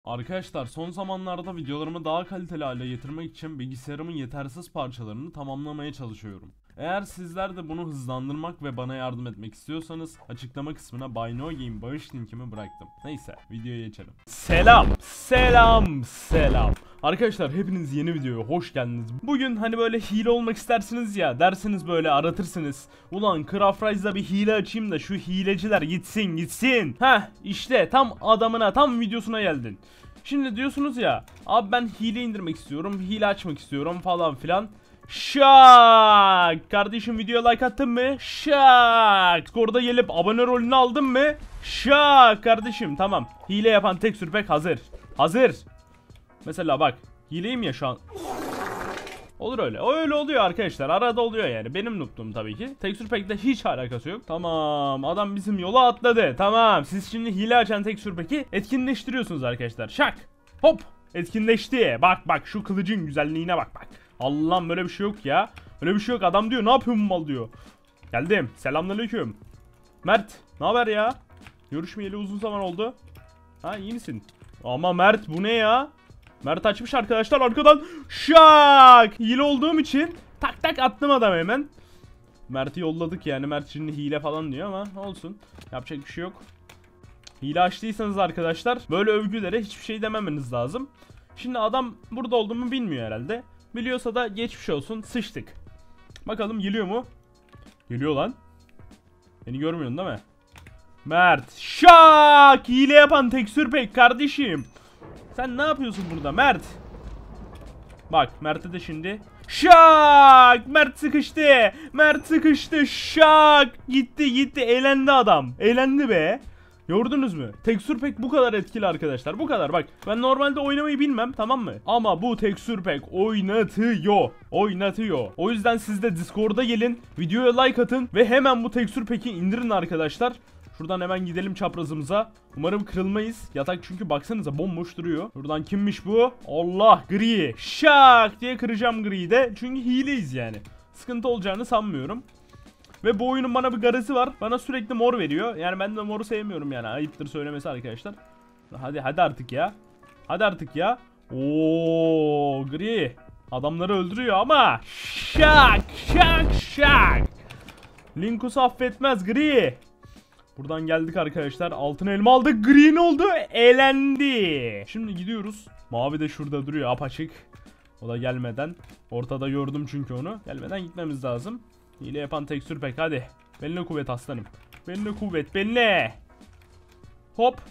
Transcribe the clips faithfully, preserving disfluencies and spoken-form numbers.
Arkadaşlar son zamanlarda videolarımı daha kaliteli hale getirmek için bilgisayarımın yetersiz parçalarını tamamlamaya çalışıyorum. Eğer sizler de bunu hızlandırmak ve bana yardım etmek istiyorsanız açıklama kısmına Buy No Game bağış linkimi bıraktım. Neyse videoya geçelim. Selam, selam, selam. Arkadaşlar hepiniz yeni videoya hoş geldiniz. Bugün hani böyle hile olmak istersiniz ya, dersiniz böyle aratırsınız. Ulan Craft Rise'da bir hile açayım da şu hileciler gitsin gitsin. Heh işte tam adamına, tam videosuna geldin. Şimdi diyorsunuz ya, abi ben hile indirmek istiyorum, hile açmak istiyorum falan filan. Şak! Kardeşim videoya like attın mı? Şak! Skorda gelip abone rolünü aldın mı? Şak! Kardeşim tamam. Hile yapan tek sürpek hazır. Hazır. Mesela bak. Hileyim ya şu an. Olur öyle. O öyle oluyor arkadaşlar. Arada oluyor yani. Benim noob'tum tabii ki. Texture Pack'le hiç alakası yok. Tamam. Adam bizim yola atladı. Tamam. Siz şimdi hile açan Texture Pack'i etkinleştiriyorsunuz arkadaşlar. Şak. Hop. Etkinleşti. Bak bak şu kılıcın güzelliğine bak bak. Allah'ım böyle bir şey yok ya. Böyle bir şey yok. Adam diyor ne yapıyorsun mal diyor. Geldim. Selamünaleyküm. Mert. Ne haber ya? Görüşmeyeli uzun zaman oldu. Ha iyi misin? Ama Mert bu ne ya? Mert açmış arkadaşlar arkadan. Şak! Hile olduğum için tak tak attım adam hemen. Mert'i yolladık yani. Mert şimdi hile falan diyor ama olsun. Yapacak bir şey yok. Hile açtıysanız arkadaşlar böyle övgülere hiçbir şey dememeniz lazım. Şimdi adam burada olduğumu bilmiyor herhalde. Biliyorsa da geçmiş olsun, sıçtık. Bakalım geliyor mu? Geliyor lan. Beni görmüyorsun değil mi? Mert. Şak! Hile yapan Texture Pack kardeşim. Sen ne yapıyorsun burada Mert? Bak Mert'e de şimdi. Şak! Mert sıkıştı. Mert sıkıştı. Şak! Gitti gitti. Eğlendi adam. Eğlendi be. Gördünüz mü? Texture Pack bu kadar etkili arkadaşlar. Bu kadar bak. Ben normalde oynamayı bilmem, tamam mı? Ama bu Texture Pack oynatıyor. Oynatıyor. O yüzden siz de Discord'a gelin. Videoya like atın. Ve hemen bu Texture Pack'i indirin arkadaşlar. Şuradan hemen gidelim çaprazımıza. Umarım kırılmayız. Yatak çünkü baksanıza bomboş duruyor. Buradan kimmiş bu? Allah, gri. Şak diye kıracağım griyi de. Çünkü hileyiz yani. Sıkıntı olacağını sanmıyorum. Ve bu oyunun bana bir garezi var. Bana sürekli mor veriyor. Yani ben de moru sevmiyorum yani. Ayıptır söylemesi arkadaşlar. Hadi hadi artık ya. Hadi artık ya. Oo, gri. Adamları öldürüyor ama. Şak şak şak. Linkus affetmez gri. Buradan geldik arkadaşlar. Altın elma aldık. Green oldu. Eğlendi. Şimdi gidiyoruz. Mavi de şurada duruyor apaçık. O da gelmeden. Ortada gördüm çünkü onu. Gelmeden gitmemiz lazım. Hile yapan Texture Pack hadi. Beline kuvvet aslanım. Beline kuvvet. Beline. Hop.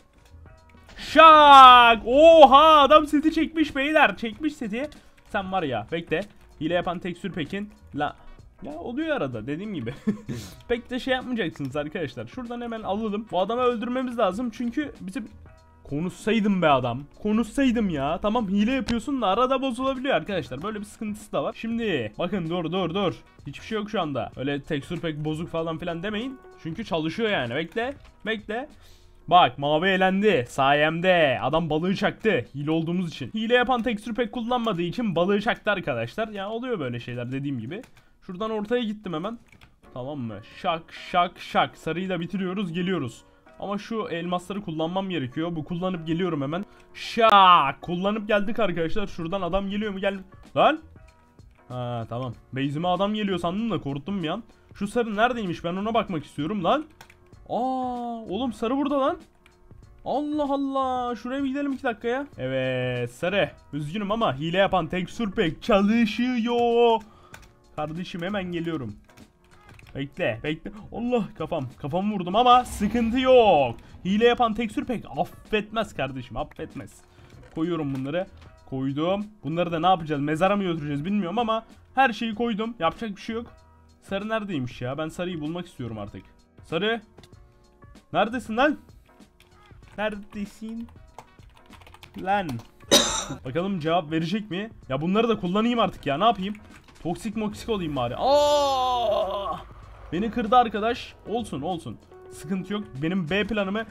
Şak. Oha adam seti çekmiş beyler. Çekmiş seti. Sen var ya bekle. Hile yapan Texture Pack'in. La. Ya oluyor arada dediğim gibi. Pek de şey yapmayacaksınız arkadaşlar. Şuradan hemen alalım. Bu adamı öldürmemiz lazım. Çünkü bizim... Konuşsaydım be adam. Konuşsaydım ya. Tamam hile yapıyorsun da arada bozulabiliyor arkadaşlar. Böyle bir sıkıntısı da var. Şimdi bakın dur dur dur. Hiçbir şey yok şu anda. Öyle tekstür pek bozuk falan filan demeyin. Çünkü çalışıyor yani. Bekle. Bekle. Bak mavi elendi. Sayemde. Adam balığı çaktı. Hile olduğumuz için. Hile yapan tekstür pek kullanmadığı için balığı çaktı arkadaşlar. Ya yani oluyor böyle şeyler dediğim gibi. Şuradan ortaya gittim hemen. Tamam mı? Şak şak şak. Sarıyı da bitiriyoruz. Geliyoruz. Ama şu elmasları kullanmam gerekiyor. Bu kullanıp geliyorum hemen. Şak. Kullanıp geldik arkadaşlar. Şuradan adam geliyor mu? Gel. Lan. Ha tamam. Base'ime adam geliyor sandım da korktum bir an. Şu sarı neredeymiş? Ben ona bakmak istiyorum lan. Aa, oğlum sarı burada lan. Allah Allah. Şuraya bir gidelim iki dakikaya. Evet sarı. Üzgünüm ama hile yapan Texture Pack çalışıyor. Kardeşim hemen geliyorum. Bekle bekle. Allah kafam. Kafamı vurdum ama sıkıntı yok. Hile yapan Texture Pack affetmez kardeşim. Affetmez. Koyuyorum bunları. Koydum. Bunları da ne yapacağız? Mezara mı götüreceğiz bilmiyorum ama her şeyi koydum. Yapacak bir şey yok. Sarı neredeymiş ya? Ben sarıyı bulmak istiyorum artık. Sarı. Neredesin lan? Neredesin? Lan. Bakalım cevap verecek mi? Ya bunları da kullanayım artık ya. Ne yapayım? Toksik moksik olayım bari. Aa! Beni kırdı arkadaş. Olsun olsun. Sıkıntı yok. Benim B planımı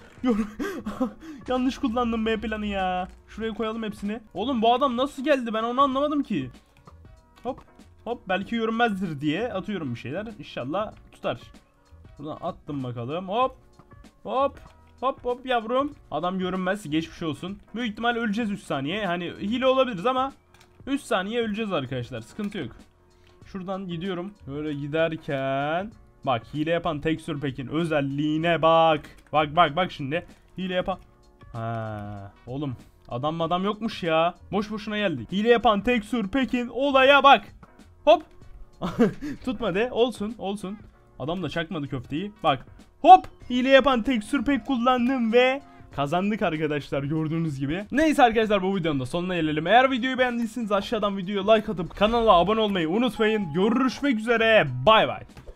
yanlış kullandım B planı ya. Şuraya koyalım hepsini. Oğlum bu adam nasıl geldi? Ben onu anlamadım ki. Hop. Hop. Belki görünmezdir diye atıyorum bir şeyler. İnşallah tutar. Buradan attım bakalım. Hop. Hop. Hop hop yavrum. Adam görünmez. Geçmiş olsun. Büyük ihtimal öleceğiz üç saniye. Hani hile olabiliriz ama üç saniye öleceğiz arkadaşlar. Sıkıntı yok. Şuradan gidiyorum. Böyle giderken bak, hile yapan Texture Pack'in özelliğine bak. Bak bak bak şimdi. Hile yapan. Ha, oğlum adam adam yokmuş ya. Boş boşuna geldik. Hile yapan Texture Pack'in olaya bak. Hop. Tutmadı. Olsun olsun. Adam da çakmadı köfteyi. Bak. Hop. Hile yapan Texture Pack kullandım ve kazandık arkadaşlar, gördüğünüz gibi. Neyse arkadaşlar, bu videonun da sonuna gelelim. Eğer videoyu beğendiyseniz aşağıdan videoya like atıp kanala abone olmayı unutmayın. Görüşmek üzere. Bay bay.